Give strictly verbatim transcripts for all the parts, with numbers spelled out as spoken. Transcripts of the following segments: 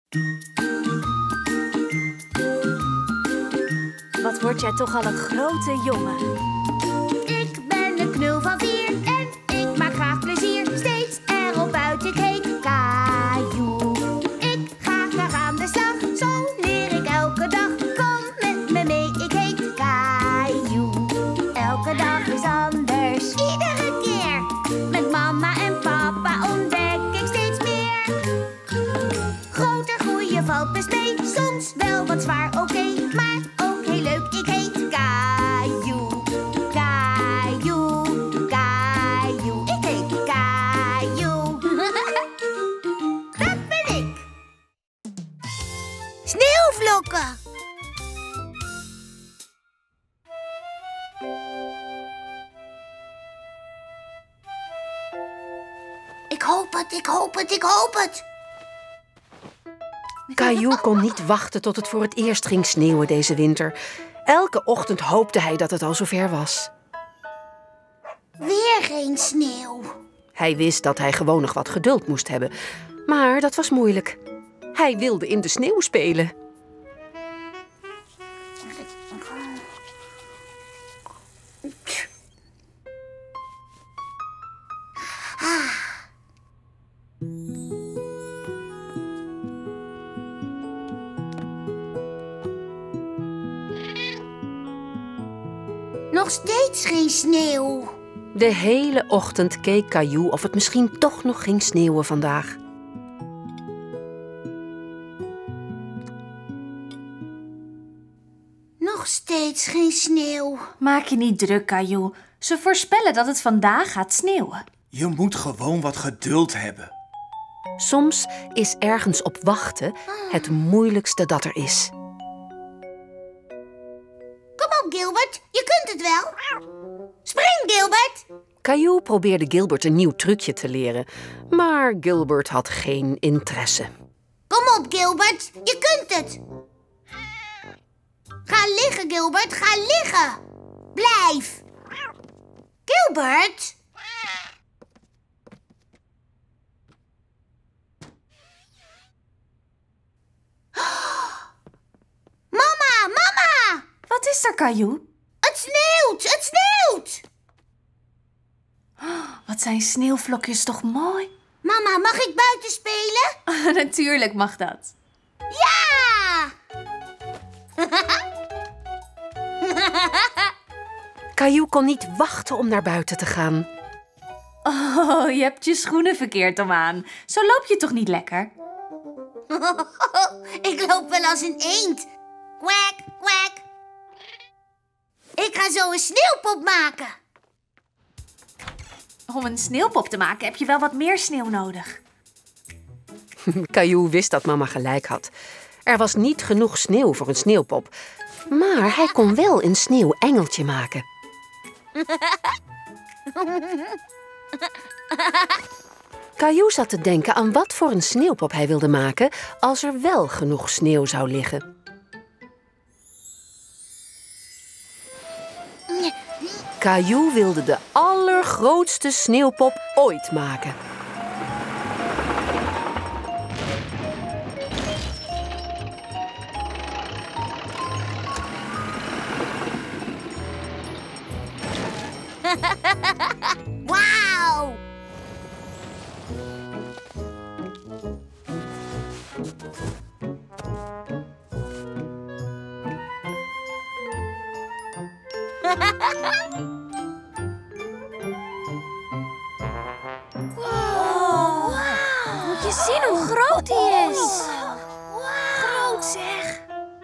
Wat word jij toch al een grote jongen. Ik ben een knul van vier en ik maak graag plezier. Steeds erop uit, ik heet Caillou. Ik ga graag aan de slag, zo leer ik elke dag. Kom met me mee, ik heet Caillou. Elke dag is anders, iedere keer. Met mama en papa ontdek ik steeds meer. Groter groeien valt best mee, soms wel wat zwaar, oké, okay, maar ook heel leuk, ik heet Caillou. Caillou, Caillou, ik heet Caillou. Dat ben ik. Sneeuwvlokken. Ik hoop het, ik hoop het, ik hoop het. Caillou kon niet wachten tot het voor het eerst ging sneeuwen deze winter. Elke ochtend hoopte hij dat het al zover was. Weer geen sneeuw. Hij wist dat hij gewoon nog wat geduld moest hebben. Maar dat was moeilijk. Hij wilde in de sneeuw spelen. Nog steeds geen sneeuw. De hele ochtend keek Caillou of het misschien toch nog ging sneeuwen vandaag. Nog steeds geen sneeuw. Maak je niet druk, Caillou. Ze voorspellen dat het vandaag gaat sneeuwen. Je moet gewoon wat geduld hebben. Soms is ergens op wachten het moeilijkste dat er is. Kom op, Gilbert. Je kunt het wel. Spring, Gilbert. Caillou probeerde Gilbert een nieuw trucje te leren. Maar Gilbert had geen interesse. Kom op, Gilbert. Je kunt het. Ga liggen, Gilbert. Ga liggen. Blijf. Gilbert. Mama, mama. Wat is er, Caillou? Het sneeuwt, het sneeuwt. Wat zijn sneeuwvlokjes toch mooi? Mama, mag ik buiten spelen? Natuurlijk mag dat. Ja! Caillou kon niet wachten om naar buiten te gaan. Oh, je hebt je schoenen verkeerd om aan. Zo loop je toch niet lekker? Ik loop wel als een eend. Kwak, kwak. Ik ga zo een sneeuwpop maken. Om een sneeuwpop te maken heb je wel wat meer sneeuw nodig. Caillou wist dat mama gelijk had. Er was niet genoeg sneeuw voor een sneeuwpop. Maar hij kon wel een sneeuwengeltje maken. Caillou zat te denken aan wat voor een sneeuwpop hij wilde maken als er wel genoeg sneeuw zou liggen. Caillou wilde de allergrootste sneeuwpop ooit maken. Wauw! Wow. Moet je zien hoe groot die is. Groot zeg!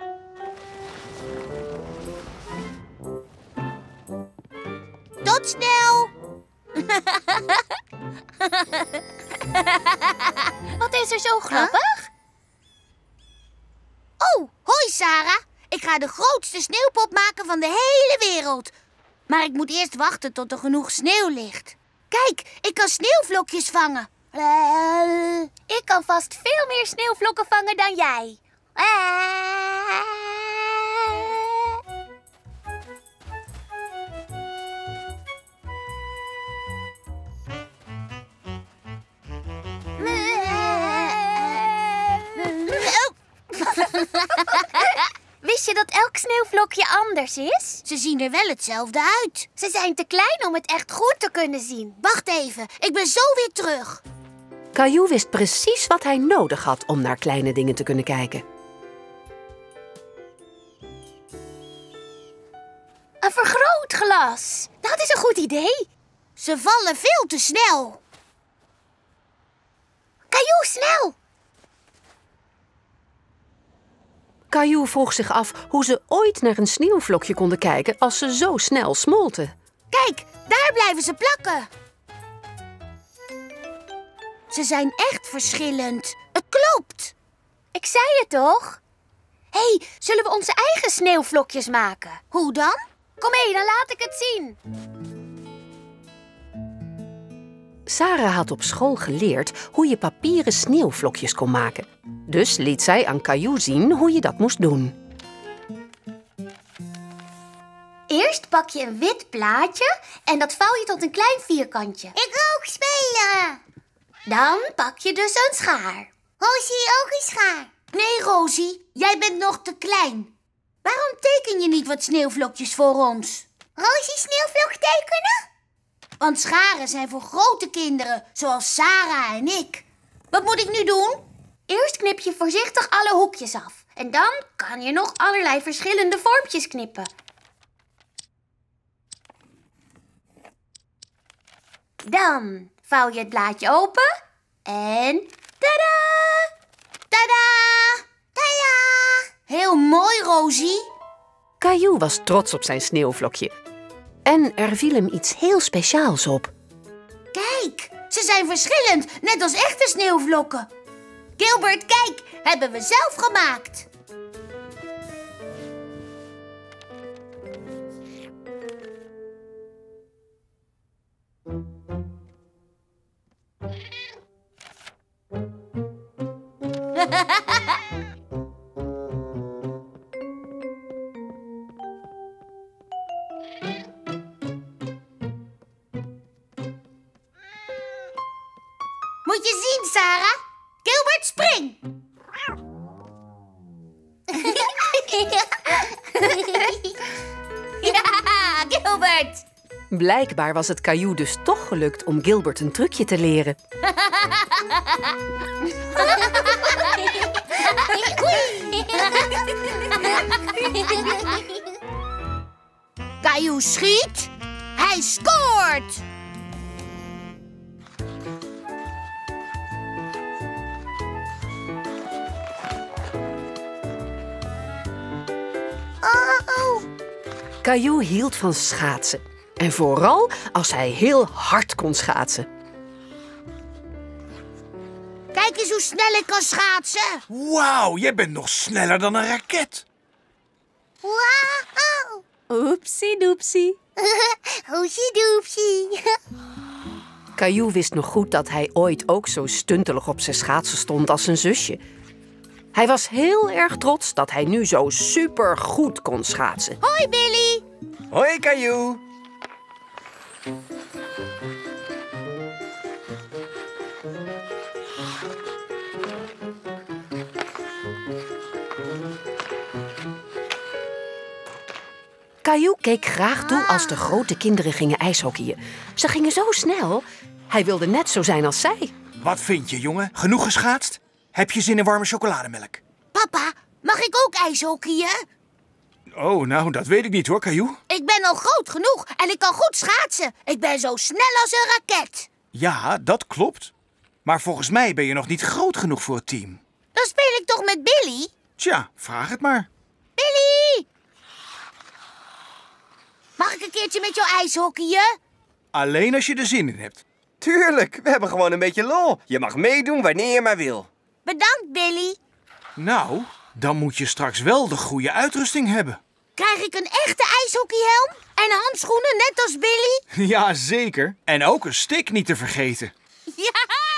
Tot snel! Wat is er zo grappig? Oh, hoi Sarah. Ik ga de grootste sneeuwpop maken van de hele wereld. Maar ik moet eerst wachten tot er genoeg sneeuw ligt. Kijk, ik kan sneeuwvlokjes vangen. Uh, ik kan vast veel meer sneeuwvlokken vangen dan jij. Uh. dat elk sneeuwvlokje anders is? Ze zien er wel hetzelfde uit. Ze zijn te klein om het echt goed te kunnen zien. Wacht even, ik ben zo weer terug. Caillou wist precies wat hij nodig had om naar kleine dingen te kunnen kijken. Een vergrootglas. Dat is een goed idee. Ze vallen veel te snel. Caillou, snel! Caillou vroeg zich af hoe ze ooit naar een sneeuwvlokje konden kijken als ze zo snel smolten. Kijk, daar blijven ze plakken. Ze zijn echt verschillend. Het klopt. Ik zei het toch? Hé, hey, zullen we onze eigen sneeuwvlokjes maken? Hoe dan? Kom mee, dan laat ik het zien. Sarah had op school geleerd hoe je papieren sneeuwvlokjes kon maken. Dus liet zij aan Caillou zien hoe je dat moest doen. Eerst pak je een wit plaatje en dat vouw je tot een klein vierkantje. Ik wil ook spelen. Dan pak je dus een schaar. Rosie, ook een schaar. Nee, Rosie, jij bent nog te klein. Waarom teken je niet wat sneeuwvlokjes voor ons? Rosie, sneeuwvlok tekenen? Want scharen zijn voor grote kinderen, zoals Sarah en ik. Wat moet ik nu doen? Eerst knip je voorzichtig alle hoekjes af. En dan kan je nog allerlei verschillende vormpjes knippen. Dan vouw je het blaadje open en tada! Tada! Tada! Heel mooi, Rosie. Caillou was trots op zijn sneeuwvlokje. En er viel hem iets heel speciaals op. Kijk, ze zijn verschillend, net als echte sneeuwvlokken. Gilbert, kijk, hebben we zelf gemaakt. Moet je zien, Sarah. Gilbert, spring! Ja, Gilbert! Blijkbaar was het Caillou dus toch gelukt om Gilbert een trucje te leren. Caillou schiet. Hij scoort! Oh. Caillou hield van schaatsen. En vooral als hij heel hard kon schaatsen. Kijk eens hoe snel ik kan schaatsen. Wauw, jij bent nog sneller dan een raket. Wauw. Oepsie doepsie. Hoesie doepsie. Caillou wist nog goed dat hij ooit ook zo stuntelig op zijn schaatsen stond als zijn zusje. Hij was heel erg trots dat hij nu zo supergoed kon schaatsen. Hoi, Billy. Hoi, Caillou. Caillou keek graag toe als de grote kinderen gingen ijshockeyen. Ze gingen zo snel. Hij wilde net zo zijn als zij. Wat vind je, jongen? Genoeg geschaatst? Heb je zin in warme chocolademelk? Papa, mag ik ook ijshockeyen? Oh, nou, dat weet ik niet hoor, Caillou. Ik ben al groot genoeg en ik kan goed schaatsen. Ik ben zo snel als een raket. Ja, dat klopt. Maar volgens mij ben je nog niet groot genoeg voor het team. Dan speel ik toch met Billy? Tja, vraag het maar. Billy! Mag ik een keertje met jou ijshockeyen? Alleen als je er zin in hebt. Tuurlijk, we hebben gewoon een beetje lol. Je mag meedoen wanneer je maar wil. Bedankt, Billy. Nou, dan moet je straks wel de goede uitrusting hebben. Krijg ik een echte ijshockeyhelm en handschoenen net als Billy? Ja, zeker. En ook een stick niet te vergeten. Ja!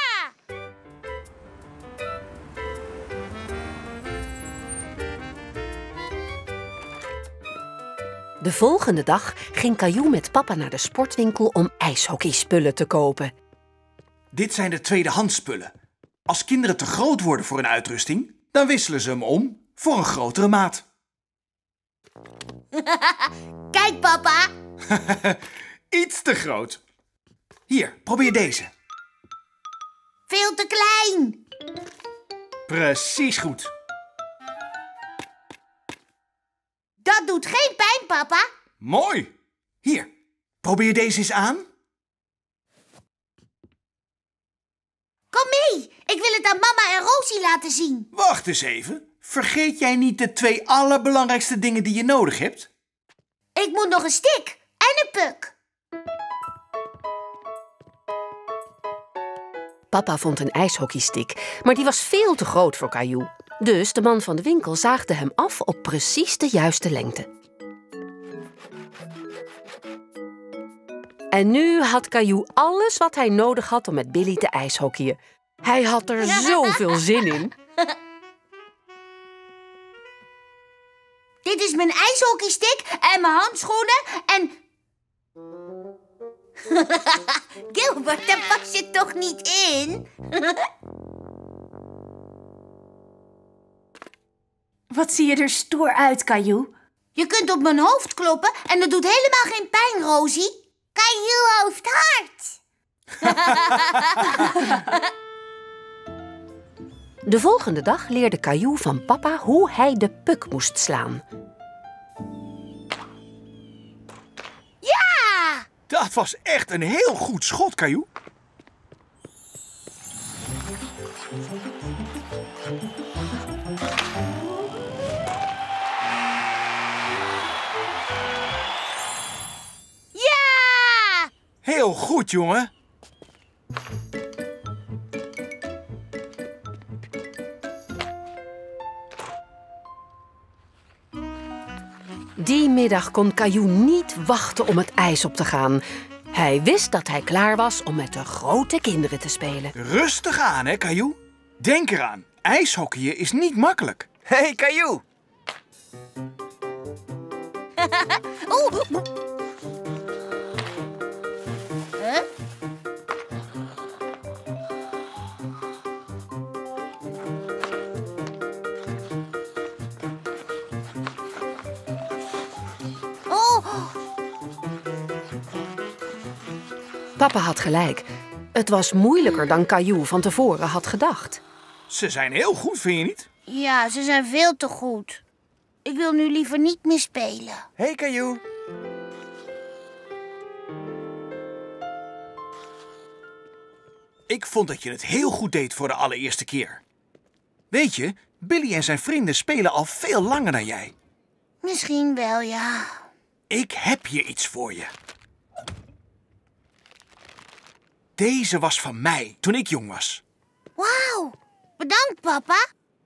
De volgende dag ging Caillou met papa naar de sportwinkel om ijshockeyspullen te kopen. Dit zijn de tweedehands spullen. Als kinderen te groot worden voor een uitrusting, dan wisselen ze hem om voor een grotere maat. Kijk, papa. Iets te groot. Hier, probeer deze. Veel te klein. Precies goed. Dat doet geen pijn, papa. Mooi. Hier, probeer deze eens aan. Kom mee. Ik wil het aan mama en Rosie laten zien. Wacht eens even. Vergeet jij niet de twee allerbelangrijkste dingen die je nodig hebt? Ik moet nog een stick en een puk. Papa vond een ijshockeystick, maar die was veel te groot voor Caillou. Dus de man van de winkel zaagde hem af op precies de juiste lengte. En nu had Caillou alles wat hij nodig had om met Billy te ijshockeyen. Hij had er zoveel zin in. Dit is mijn ijshockeystick en mijn handschoenen en... Gilbert, daar pas je toch niet in? Wat zie je er stoer uit, Caillou. Je kunt op mijn hoofd kloppen en dat doet helemaal geen pijn, Rosie. Caillou hoofd hard. De volgende dag leerde Caillou van papa hoe hij de puk moest slaan. Ja! Dat was echt een heel goed schot, Caillou. Ja! Heel goed, jongen. Die middag kon Caillou niet wachten om het ijs op te gaan. Hij wist dat hij klaar was om met de grote kinderen te spelen. Rustig aan, hè, Caillou. Denk eraan, ijshockeyen is niet makkelijk. Hé, hey, Caillou. Oeh. Huh? Oh. Papa had gelijk. Het was moeilijker dan Caillou van tevoren had gedacht. Ze zijn heel goed, vind je niet? Ja, ze zijn veel te goed. Ik wil nu liever niet meer spelen. Hé, hey, Caillou. Ik vond dat je het heel goed deed voor de allereerste keer. Weet je, Billy en zijn vrienden spelen al veel langer dan jij. Misschien wel, ja. Ik heb hier iets voor je. Deze was van mij toen ik jong was. Wauw. Bedankt, papa.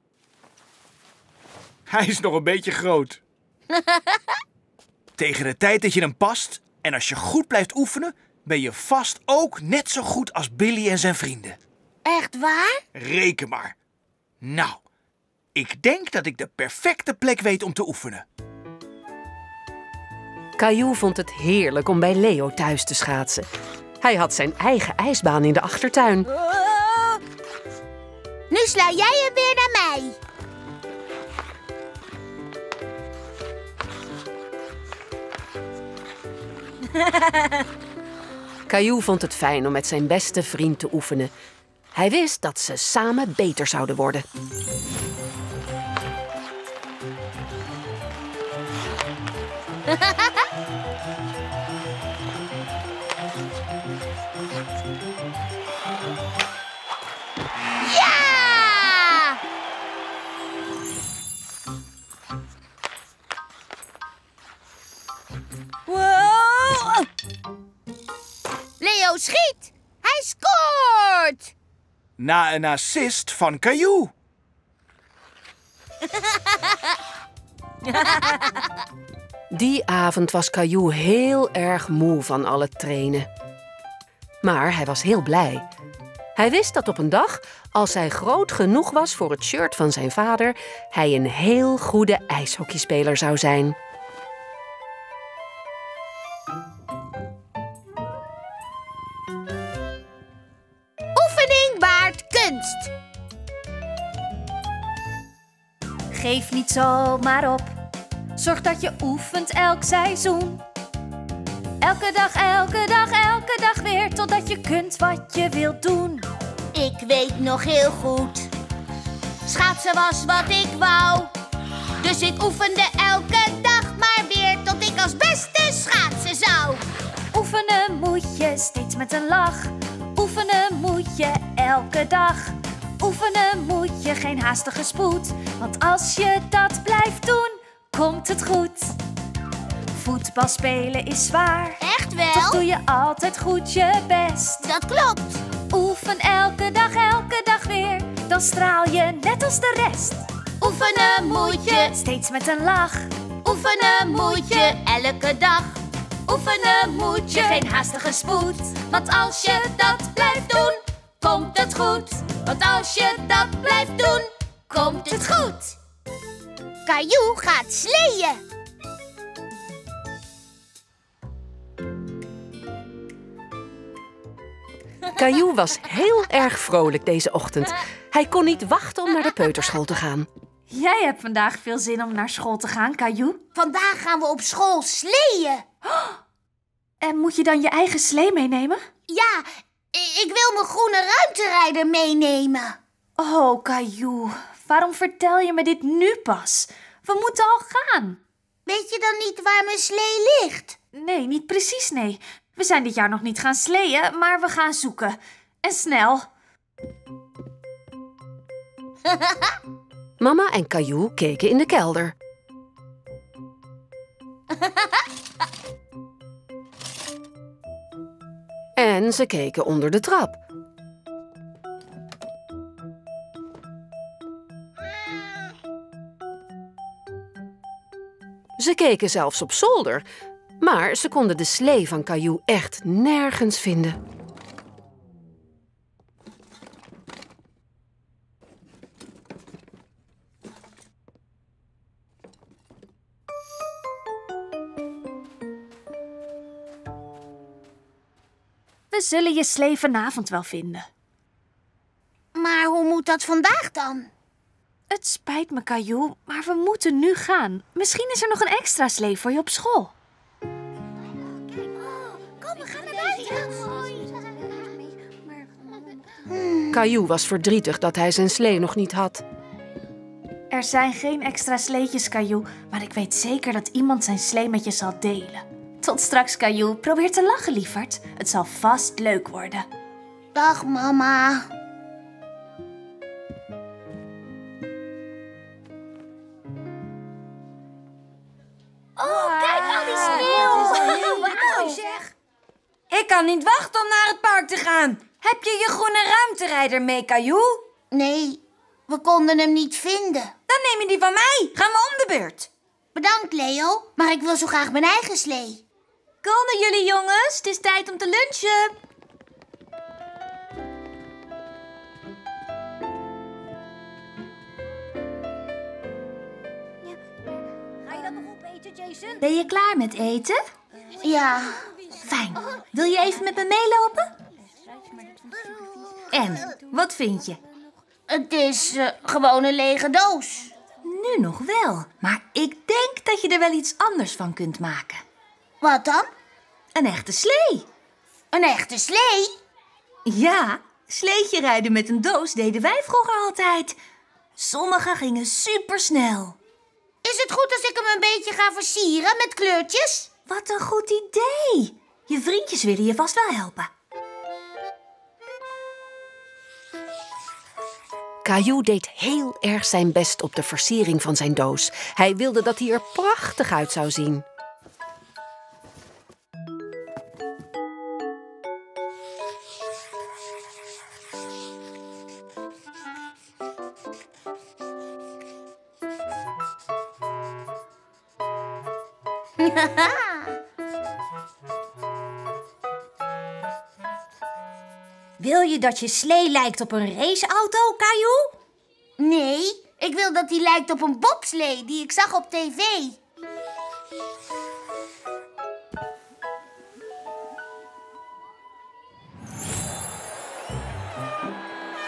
Hij is nog een beetje groot. Tegen de tijd dat je hem past en als je goed blijft oefenen, ben je vast ook net zo goed als Billy en zijn vrienden. Echt waar? Reken maar. Nou, ik denk dat ik de perfecte plek weet om te oefenen. Caillou vond het heerlijk om bij Leo thuis te schaatsen. Hij had zijn eigen ijsbaan in de achtertuin. Oh. Nu sla jij hem weer naar mij. Caillou vond het fijn om met zijn beste vriend te oefenen. Hij wist dat ze samen beter zouden worden. Ja! Wow! Leo schiet! Hij scoort! Na een assist van Caillou. Die avond was Caillou heel erg moe van al het trainen. Maar hij was heel blij. Hij wist dat op een dag, als hij groot genoeg was voor het shirt van zijn vader, hij een heel goede ijshockeyspeler zou zijn. Oefening baart kunst. Geef niet zomaar op. Zorg dat je oefent elk seizoen. Elke dag, elke dag, elke dag weer, totdat je kunt wat je wilt doen. Ik weet nog heel goed, schaatsen was wat ik wou. Dus ik oefende elke dag maar weer, tot ik als beste schaatsen zou. Oefenen moet je steeds met een lach. Oefenen moet je elke dag. Oefenen moet je geen haastige spoed. Want als je dat blijft doen, komt het goed. Voetbal spelen is zwaar. Echt wel? Toch doe je altijd goed je best. Dat klopt. Oefen elke dag, elke dag weer. Dan straal je net als de rest. Oefenen moet je, Steeds met een lach. oefenen moet je elke dag. Oefenen moet je geen haastige spoed. Want als je dat blijft doen, komt het goed. Want als je dat blijft doen, komt het goed. Caillou gaat sleeën. Caillou was heel erg vrolijk deze ochtend. Hij kon niet wachten om naar de peuterschool te gaan. Jij hebt vandaag veel zin om naar school te gaan, Caillou. Vandaag gaan we op school sleeën. En moet je dan je eigen slee meenemen? Ja, i- ik wil mijn groene ruimterijder meenemen. Oh, Caillou, waarom vertel je me dit nu pas? We moeten al gaan. Weet je dan niet waar mijn slee ligt? Nee, niet precies, nee. We zijn dit jaar nog niet gaan sleeën, maar we gaan zoeken. En snel. Mama en Caillou keken in de kelder. En ze keken onder de trap. Ze keken zelfs op zolder, maar ze konden de slee van Caillou echt nergens vinden. We zullen je slee vanavond wel vinden. Maar hoe moet dat vandaag dan? Het spijt me, Caillou, maar we moeten nu gaan. Misschien is er nog een extra slee voor je op school. Kom, we gaan naar buiten. Caillou was verdrietig dat hij zijn slee nog niet had. Er zijn geen extra sleetjes, Caillou, maar ik weet zeker dat iemand zijn slee met je zal delen. Tot straks, Caillou. Probeer te lachen, lieverd. Het zal vast leuk worden. Dag, mama. Oh, kijk al die sneeuw. Wauw, zeg. Ik kan niet wachten om naar het park te gaan. Heb je je groene ruimterijder mee, Caillou? Nee, we konden hem niet vinden. Dan neem je die van mij. Gaan we om de beurt. Bedankt, Leo, maar ik wil zo graag mijn eigen slee. Komen jullie, jongens? Het is tijd om te lunchen. Ga je dat nog opeten, Jason? Ben je klaar met eten? Ja. Fijn. Wil je even met me meelopen? En, wat vind je? Het is uh, gewoon een lege doos. Nu nog wel, maar ik denk dat je er wel iets anders van kunt maken. Wat dan? Een echte slee. Een echte slee? Ja, sleetje rijden met een doos deden wij vroeger altijd. Sommige gingen supersnel. Is het goed als ik hem een beetje ga versieren met kleurtjes? Wat een goed idee. Je vriendjes willen je vast wel helpen. Caillou deed heel erg zijn best op de versiering van zijn doos. Hij wilde dat hij er prachtig uit zou zien. Wil je dat je slee lijkt op een raceauto, Caillou? Nee, ik wil dat hij lijkt op een bobslee die ik zag op tv.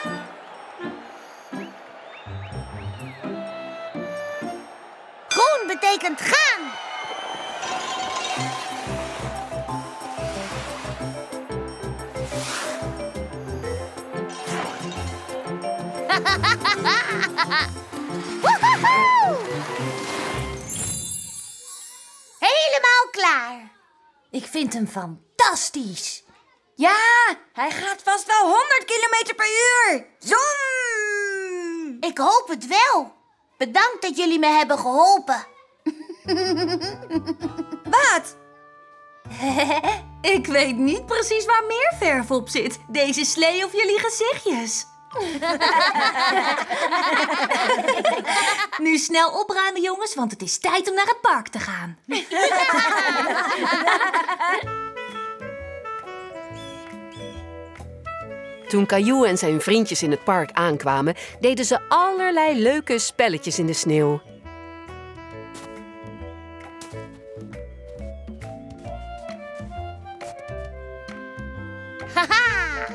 Groen betekent gaan. Woehoe! Helemaal klaar. Ik vind hem fantastisch. Ja, hij gaat vast wel honderd kilometer per uur. Zoom! Ik hoop het wel. Bedankt dat jullie me hebben geholpen. Wat? Ik weet niet precies waar meer verf op zit. Deze slee of jullie gezichtjes. Nu snel opruimen, jongens, want het is tijd om naar het park te gaan. Toen Caillou en zijn vriendjes in het park aankwamen, deden ze allerlei leuke spelletjes in de sneeuw. Haha!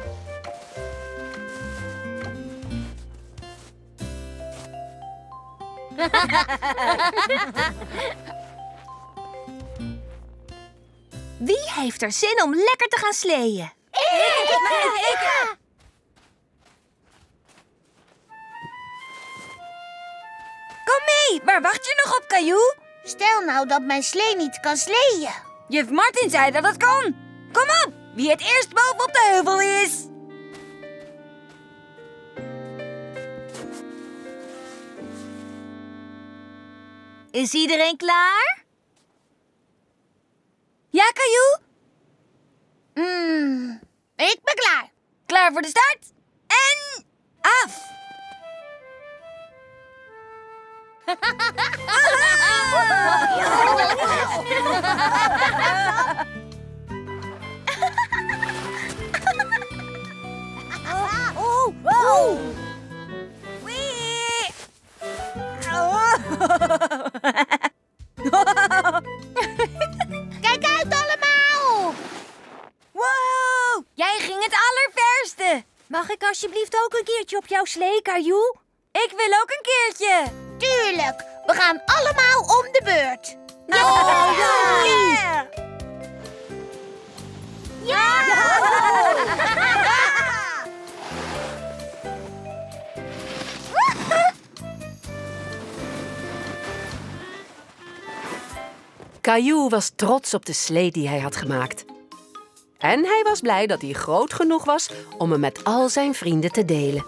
Wie heeft er zin om lekker te gaan sleeën? Ik! Ik! Ik! Kom mee, waar wacht je nog op, Caillou? Stel nou dat mijn slee niet kan sleeën. Juf Martin zei dat het kon. Kom op, wie het eerst boven op de heuvel is. Is iedereen klaar? Ja, Caillou? Mm, ik ben klaar. Klaar voor de start? En af! Oh, oh. Wee! Kijk uit allemaal. Wow! Jij ging het allerverste. Mag ik alsjeblieft ook een keertje op jouw slee, Caillou? Ik wil ook een keertje. Tuurlijk, we gaan allemaal om de beurt. Oh, ja! Ja! Caillou was trots op de slee die hij had gemaakt. En hij was blij dat hij groot genoeg was om hem met al zijn vrienden te delen.